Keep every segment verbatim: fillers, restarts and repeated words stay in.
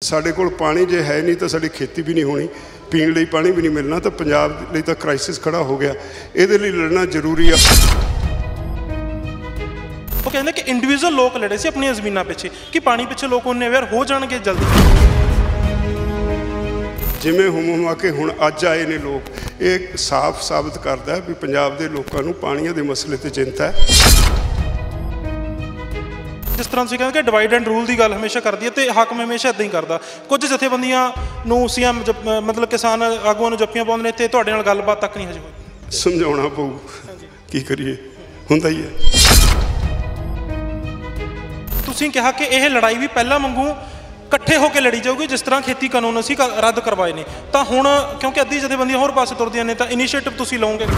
साडे कोल पानी जे है नहीं तो साडी खेती भी नहीं होनी, पीण लई पानी भी नहीं मिलना, तो पंजाब लई तो क्राइसिस खड़ा हो गया। इहदे लई लड़ना जरूरी है। वो कहते कि इंडिविजुअल लोग लड़े से अपनी जमीनों पिछे कि पानी पिछे लोग उन्ने अवेयर हो जाएंगे जल्दी। जिमें हुम हुमा के हुण अज आए ने लोग, ये साफ साबित करता है भी पंजाब के लोगों को पानी के मसले ते चिंता है। जिस तरह तुसीं कहंदे कि डिवाइड एंड रूल की गल हमेशा करती है, तो हाकम हमेशा इदां ही करता। कुछ जथेबंदियां नूं सीएम मतलब किसान आगूआं नूं जप्पियां पाउंदे ने ते तुहाडे नाल गलबात तक नहीं हजे होई। समझाउणा पऊ, की करिए, हुंदा ही है। तुसीं कहा कि यह लड़ाई भी पहला वांगू इकट्ठे होकर लड़ी जाऊगी जिस तरह खेती कानून असीं रद्द करवाए ने, तो हुण क्योंकि अद्धी जथेबंदियां होर पासे तुरदियां ने, तो इनीशिएटिव तुसीं लओगे?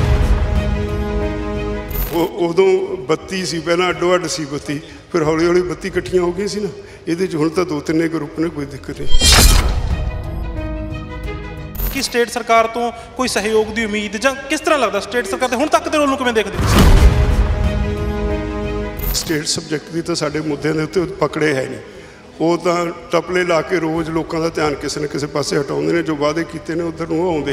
उदों बत्ती सी, पहला अड्डो अड्ड सी बत्ती, फिर हौली हौली बत्ती इकट्ठियां हो गई सी ना। ये हुण तो दो तीन ग्रुप ने, कोई दिक्कत नहीं। कि स्टेट सरकार तो कोई सहयोग की उम्मीद जां किस तरह लगता स्टेट सरकार हुण तक दे रोल नूं किवें देखदे? स्टेट सबजैक्ट की तो साडे मुद्दे दे उत्ते पकड़े है नहीं, वो तो टपले ला के रोज़ लोगों का ध्यान किसी न किसी पासे हटाउंदे ने, जो वादे कीते ने उधर नूं आउंदे।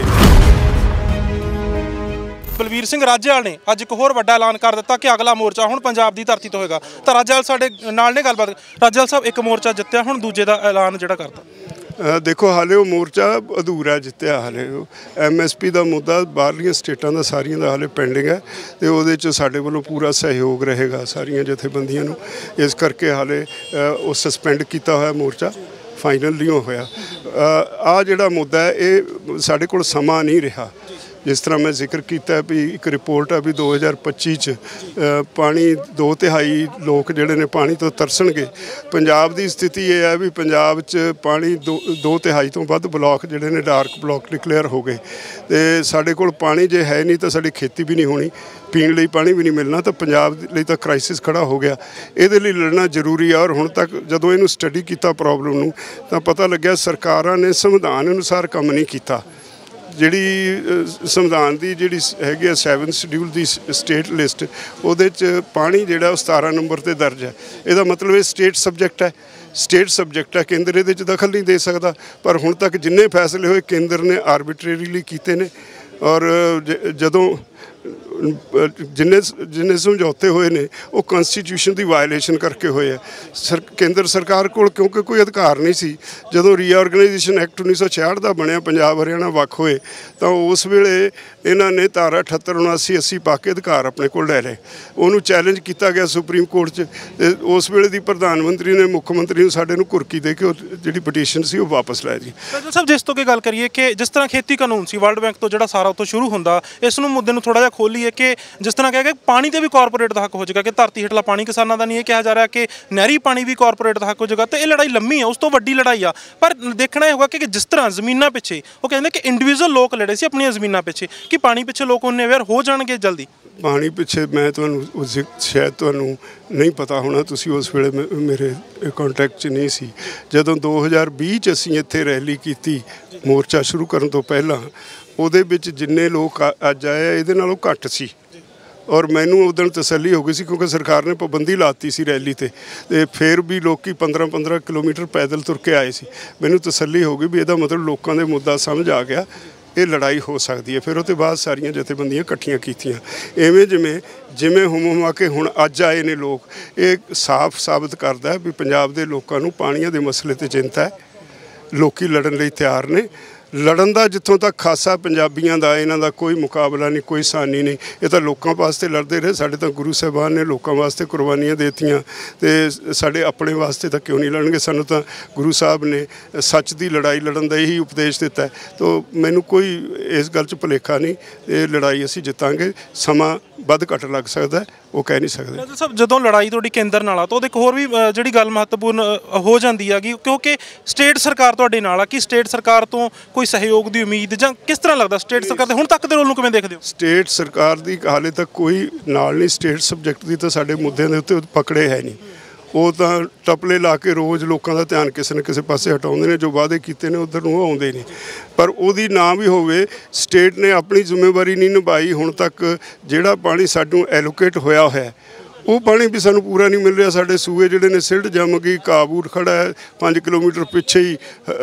बलवीर सिंह राजेवाल ने अज एक होर वड्डा ऐलान कर दिता कि अगला मोर्चा हुण पंजाब की धरती तो होएगा। तो राजेवाल साडे नाल ने गलबात। राजेवाल साहब, एक मोर्चा जित्तिया, हुण दूजे दा ऐलान जिहड़ा करता। देखो हाले वो मोर्चा अधूरा जित्तिया, हाले एम एस पी का मुद्दा बाहरलियां स्टेटां दा सारियां दा हाले पेंडिंग है, तो वो साडे वालों पूरा सहयोग रहेगा सारियां जथेबंदियां नूं। इस करके हाले वो सस्पेंड किया होया मोर्चा, फाइनल नहीं होया। आ जिहड़ा मुद्दा है ये साडे कोल समा नहीं रहा। जिस तरह मैं जिक्र किया भी एक रिपोर्ट है भी दो हज़ार पच्ची च पानी दो तिहाई लोग जिहड़े ने पानी तो तरसणगे। पंजाब की स्थिति ये है भी पंजाब च पानी दो दो तिहाई तो वध ब्लॉक जिहड़े ने डार्क ब्लॉक डिक्लेयर हो गए, तो साडे कोल पानी जे है नहीं तो साडी खेती भी नहीं होनी, पीण लई पानी भी नहीं मिलना, तो पंजाब लई तो क्राइसिस खड़ा हो गया। इहदे लई लड़ना जरूरी है। और हुण तक जदों इहनूं स्टडी किया प्रॉब्लम नूं, तां पता लग्या सरकारां ने संविधान अनुसार काम नहीं किया। जिहड़ी संविधान की जिहड़ी हैगी सैवन शेड्यूल की स्टेट लिस्ट, उहदे च पानी जिहड़ा सतारा नंबर ते दर्ज है। इहदा मतलब ये स्टेट सबजैक्ट है, स्टेट सबजैक्ट है, केंद्र इहदे च दखल नहीं दे सकता। पर हुण तक जिन्ने फैसले होए केंद्र ने आर्बिट्रेरीली कीते ने, और जदों जिन्ने जिन्ने समझौते हुए ने वो कॉन्स्टिट्यूशन की वायलेशन करके हुए है। सर केंद्र सरकार को क्योंकि कोई अधिकार नहीं सी, जदों रीऑर्गेनाइजेशन एक्ट उन्नीस सौ छियाठ का बनया, पंजाब हरियाणा वक् होए, तो उस वेले इन्हों ने धारा अठहत्तर उनासी अस्सी पा के अधिकार अपने को ले लए। उन्होंने चैलेंज किया गया सुप्रीम कोर्ट च, उस वेले दी प्रधानमंत्री ने मुख्यमंत्री ने साडे नूं कुरकी दे के जिहड़ी पटीशन सी वो वापस लै जी। साहब, जिस तो की गल करिए कि जिस तरह खेती कानून सी वर्ल्ड बैंक तो जिहड़ा सारा उत्तों शुरू हुंदा, इस नूं मुद्दे नूं थोड़ा जिहा खोलीए कि जिस तरह कह पानी ते भी कॉरपोरेट का हक हो जाएगा, कि धरती हेठला पानी किसानों का नहीं, कहा जा रहा कि नहरी पानी भी कॉरपोरेट का हक हो जाएगा। तो ये लड़ाई लंबी है, उस तो वड्डी लड़ाई आ। पर देखना होगा कि जिस तरह जमीनों पिछे वो कहते कि इंडिविजुअल लोग लड़े से अपनी जमीनों पिछे कि पानी पिछे लोग उन्ने अवेयर हो जाएंगे जल्दी। पानी पिछे मैं तुहानूं शायद तुहानूं नहीं पता होना, तुसीं उस वेले मेरे कॉन्टैक्ट च नहीं सी। जदों दो हज़ार बीस च असीं इत्थे रैली की मोर्चा शुरू करन तो पहलां, उहदे विच जिन्ने लोग अज आए इहदे नालों घੱਟ सी। और मैनू उदण तसली हो गई सी क्योंकि सरकार ने पाबंदी लाती सी रैली ते, ते फिर भी लोग पंद्रह पंद्रह किलोमीटर पैदल तुर के आए सी। मैनू तसली हो गई भी इहदा मतलब लोगों के मुद्दा समझ आ गया, ये लड़ाई हो सकती है। फिर उसके बाद सारिया जथेबंदियां इकट्ठियां कीतियां। इवें जिमें जिमें हुम हुमा के हुण अज आए ने लोग, ये साफ साबित करता है भी पंजाब के लोगों को पानियों के मसले ते चिंता है। लोग लड़न लई तैयार ने। लड़न का जितों तक खासा पंजाबियों का इन्हों का कोई मुकाबला नहीं, कोई सानी नहीं। ये तो लोगों वास्ते लड़ते रहे, साढ़े तो गुरु साहबान ने लोगों वास्ते कुर्बानियां देतियां, तो साढ़े अपने वास्ते तो क्यों नहीं लड़नगे। सानू तो गुरु साहब ने सच की लड़ाई लड़न का यही उपदेश दिता है। तो मैनू कोई इस गल च भुलेखा नहीं, ये लड़ाई असीं जितांगे। समा वध घट लग सकता है, वो कह नहीं सकते। सब जदों लड़ाई तुहाडी केंद्र नाल आ, तो एक होर भी जिहड़ी गल महत्वपूर्ण हो जाती है क्योंकि स्टेट सरकार तुहाडे नाल आ, कि स्टेट सरकार तो कोई सहयोग की उम्मीद जां किस तरह लगता स्टेट सरकार हुण तक दे रोल नूं किवें देखदे हो? स्टेट सरकार की हाले तक कोई नाल नहीं। स्टेट सबजैक्ट की तो साडे मुद्दे दे उत्ते पकड़े है नहीं, वो तो टपले ला के रोज़ लोगों का ध्यान किसी न किसी पासे हटाउंदे ने, जो वादे कीते ने उधर नूं आउंदे नहीं। पर उहदी ना भी होवे, स्टेट ने अपनी जिम्मेवारी नहीं निभाई। हुण तक जिहड़ा पानी सानूं एलोकेट होया है ਉਹ ਪਾਣੀ ਵੀ ਸਾਨੂੰ ਪੂਰਾ ਨਹੀਂ ਮਿਲ ਰਿਹਾ। ਸਾਡੇ ਸੂਏ ਜਿਹੜੇ ਨੇ ਸਿਲਟ ਜੰਮ ਗਈ, ਕਾਬੂਟ ਖੜਾ ਹੈ ਪੰਜ ਕਿਲੋਮੀਟਰ ਪਿੱਛੇ ਹੀ,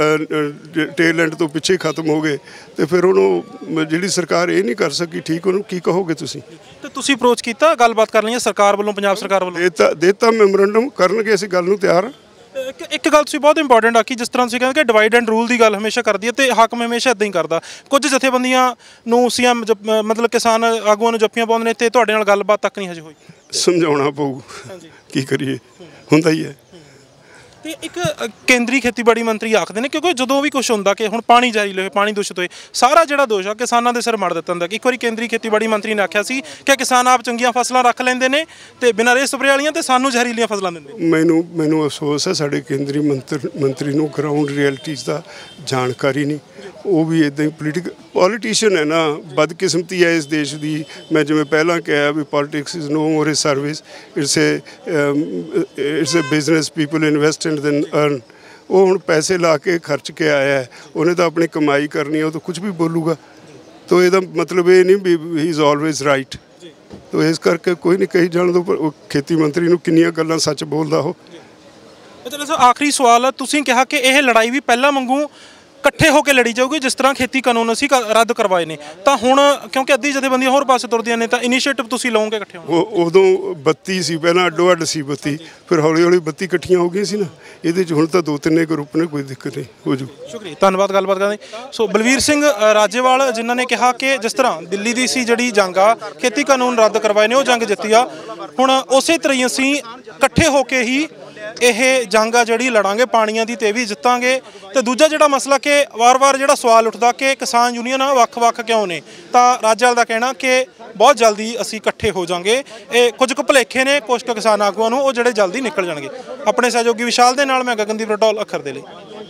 ਟੇਲ ਐਂਡ ਤੋਂ ਪਿੱਛੇ ਹੀ ਖਤਮ ਹੋ ਗਏ। ਤੇ ਫਿਰ ਉਹਨੂੰ ਜਿਹੜੀ ਸਰਕਾਰ ਇਹ ਨਹੀਂ ਕਰ ਸਕੀ ਠੀਕ, ਉਹਨੂੰ ਕੀ ਕਹੋਗੇ ਤੁਸੀਂ? ਤੇ ਤੁਸੀਂ ਅਪਰੋਚ ਕੀਤਾ, ਗੱਲਬਾਤ ਕਰ ਲਈ ਸਰਕਾਰ ਵੱਲੋਂ, ਪੰਜਾਬ ਸਰਕਾਰ ਵੱਲੋਂ? ਦੇਤਾ ਦੇਤਾ ਮੈਮੋਰੰਡਮ ਕਰਨਗੇ, ਅਸੀਂ ਗੱਲ ਨੂੰ ਤਿਆਰ ਹਾਂ। ਇੱਕ ਇੱਕ ਗੱਲ ਤੁਸੀਂ ਬਹੁਤ ਇੰਪੋਰਟੈਂਟ ਆਖੀ, ਜਿਸ ਤਰ੍ਹਾਂ ਤੁਸੀਂ ਕਹਿੰਦੇ ਕਿ ਡਿਵਾਈਡ ਐਂਡ ਰੂਲ ਦੀ ਗੱਲ ਹਮੇਸ਼ਾ ਕਰਦੀ ਹੈ ਤੇ ਹਾਕਮ ਹਮੇਸ਼ਾ ਇੱਦਾਂ ਹੀ ਕਰਦਾ। ਕੁਝ ਜਥੇਬੰਦੀਆਂ ਨੂੰ ਸੀਐਮ ਮਤਲਬ ਕਿਸਾਨ ਆਗੂਆਂ ਨੂੰ ਜੱਫੀਆਂ ਪਾਉਂਦੇ ਨੇ ਤੇ ਤੁਹਾਡੇ ਨਾਲ ਗੱਲਬਾਤ ਤੱਕ ਨਹੀਂ ਹਜੇ ਹੋਈ। ਸਮਝਾਉਣਾ ਪਊ, ਕੀ ਕਰੀਏ, ਹੁੰਦਾ ਹੀ ਹੈ। ਤੇ ਇੱਕ ਕੇਂਦਰੀ ਖੇਤੀਬਾੜੀ ਮੰਤਰੀ ਆਖਦੇ ਨੇ ਕਿਉਂਕਿ ਜਦੋਂ ਵੀ ਕੁਝ ਹੁੰਦਾ ਕਿ ਹੁਣ ਪਾਣੀ ਜ਼ਹਿਰੀਲੇ ਹੋਏ, ਪਾਣੀ ਦੂਸ਼ਿਤ ਹੋਏ, ਸਾਰਾ ਜਿਹੜਾ ਦੋਸ਼ ਆ ਕਿਸਾਨਾਂ ਦੇ ਸਿਰ ਮੜ ਦਿੱਤਾ ਹੁੰਦਾ। ਇੱਕ ਵਾਰੀ ਕੇਂਦਰੀ ਖੇਤੀਬਾੜੀ ਮੰਤਰੀ ਨੇ ਆਖਿਆ ਸੀ ਕਿ ਕਿਸਾਨ ਆਪ ਚੰਗੀਆਂ ਫਸਲਾਂ ਰੱਖ ਲੈਂਦੇ ਨੇ ਤੇ ਬਿਨਾਂ ਰੇ ਸਪਰੇ ਵਾਲੀਆਂ, ਤੇ ਸਾਨੂੰ ਜ਼ਹਿਰੀਲੀਆਂ ਫਸਲਾਂ ਦਿੰਦੇ। ਮੈਨੂੰ ਮੈਨੂੰ ਅਫਸੋਸ ਹੈ ਸਾਡੇ ਕੇਂਦਰੀ ਮੰਤਰ ਮੰਤਰੀ ਨੂੰ ਗਰਾਊਂਡ ਰਿਐਲਿਟੀਜ਼ ਦਾ ਜਾਣਕਾਰੀ ਨਹੀਂ। ਉਹ ਵੀ ਇੱਦਾਂ ਹੀ ਪੋਲੀਟੀਕਲ ਪੋਲੀਟੀਸ਼ੀਅਨ ਹੈ ਨਾ, ਬਦਕਿਸਮਤੀ ਹੈ ਇਸ ਦੇਸ਼ ਦੀ। ਮੈਂ ਜਿਵੇਂ ਪਹਿਲਾਂ ਕਿਹਾ ਵੀ politics is no more a service, it's a it's a business, people invest and then earn. ਉਹ ਹੁਣ ਪੈਸੇ ਲਾ ਕੇ ਖਰਚ ਕੇ ਆਇਆ ਹੈ, ਉਹਨੇ ਤਾਂ ਆਪਣੀ ਕਮਾਈ ਕਰਨੀ ਹੈ, ਉਹ ਤਾਂ ਕੁਝ ਵੀ ਬੋਲੂਗਾ। ਤਾਂ ਇਹਦਾ ਮਤਲਬ ਇਹ ਨਹੀਂ ਵੀ ਹੀ ਇਜ਼ ਆਲਵੇਜ਼ ਰਾਈਟ। ਤਾਂ ਇਸ ਕਰਕੇ ਕੋਈ ਨਹੀਂ ਕਹੀ ਜਾਣ ਦੋ, ਪਰ ਖੇਤੀ ਮੰਤਰੀ ਨੂੰ ਕਿੰਨੀਆਂ ਗੱਲਾਂ ਸੱਚ ਬੋਲਦਾ ਉਹ। ਚਲੋ ਸਰ, ਆਖਰੀ ਸਵਾਲ, ਤੁਸੀਂ ਕਿਹਾ ਕਿ ਇਹ ਲੜਾਈ ਵੀ ਪਹਿਲਾਂ ਵਾਂਗੂ ਇਕੱਠੇ ਹੋ ਕੇ ਲੜੀ ਜਾਊਗੀ ਜਿਸ ਤਰ੍ਹਾਂ ਖੇਤੀ ਕਾਨੂੰਨ ਅਸੀਂ ਰੱਦ ਕਰਵਾਏ ਨੇ, ਤਾਂ ਹੁਣ ਕਿਉਂਕਿ ਅੱਧੀ ਜਥੇਬੰਦੀਆਂ ਹੋਰ ਪਾਸੇ ਤੁਰਦੀਆਂ ਨੇ ਤਾਂ ਇਨੀਸ਼ੀਏਟਿਵ ਤੁਸੀਂ ਲਓਗੇ ਇਕੱਠੇ ਹੋ? ਉਹ ਉਦੋਂ ਬੱਤੀ ਸੀ, ਪਹਿਲਾਂ ਅੱਡੋ ਅੱਡ ਸੀ ਬੱਤੀ, ਫਿਰ ਹੌਲੀ ਹੌਲੀ ਬੱਤੀ ਇਕੱਠੀਆਂ ਹੋ ਗਈਆਂ ਸੀ ਨਾ। ਇਹਦੇ 'ਚ ਹੁਣ ਤਾਂ ਦੋ ਤਿੰਨੇ ਗਰੁੱਪ ਨੇ, ਕੋਈ ਦਿੱਕਤ ਨਹੀਂ, ਹੋ ਜੂ। ਸ਼ੁਕਰੀਆ, ਧੰਨਵਾਦ ਗੱਲਬਾਤ ਕਰਨ ਲਈ। ਸੋ ਬਲਵੀਰ ਸਿੰਘ ਰਾਜੇਵਾਲ ਜਿਨ੍ਹਾਂ ਨੇ ਕਿਹਾ ਕਿ ਜਿਸ ਤਰ੍ਹਾਂ ਦਿੱਲੀ ਦੀ ਸੀ ਜਿਹੜੀ ਜੰਗ ਆ, ਖੇਤੀ ਕਾਨੂੰਨ ਰੱਦ ਕਰਵਾਏ ਨੇ, ਉਹ ਜੰਗ ਜਿੱਤੀ ਆ, ਹੁਣ ਉਸੇ ਤਰ੍ਹਾਂ ਹੀ ਅਸੀਂ ਇਕੱਠੇ ਹੋ ਕੇ ਹੀ ਇਹ ਜੰਗ ਆ ਜਿਹੜੀ ਲੜਾਂਗੇ ਪਾਣੀਆਂ ਦੀ, ਤੇ ਵੀ ਜਿੱਤਾਂਗੇ। ਤੇ ਦੂਜਾ ਜਿਹੜਾ ਮਸਲਾ ਕਿ ਵਾਰ-ਵਾਰ ਜਿਹੜਾ ਸਵਾਲ ਉੱਠਦਾ ਕਿ ਕਿਸਾਨ ਯੂਨੀਅਨ ਵੱਖ-ਵੱਖ ਕਿਉਂ ਨੇ, ਤਾਂ ਰਾਜੇਵਾਲ ਦਾ ਕਹਿਣਾ ਕਿ ਬਹੁਤ ਜਲਦੀ ਅਸੀਂ ਇਕੱਠੇ ਹੋ ਜਾਵਾਂਗੇ। ਇਹ ਕੁਝ ਕੁ ਭੁਲੇਖੇ ਨੇ ਕੁਝ ਕੁ ਕਿਸਾਨ ਆਗੂਆਂ ਨੂੰ, ਉਹ ਜਿਹੜੇ ਜਲਦੀ ਨਿਕਲ ਜਾਣਗੇ। ਆਪਣੇ ਸਹਿਯੋਗੀ ਵਿਸ਼ਾਲ ਦੇ ਨਾਲ ਮੈਂ ਗਗਨਦੀਪ ਰਟੌਲ, ਅੱਖਰ ਦੇ ਲਈ।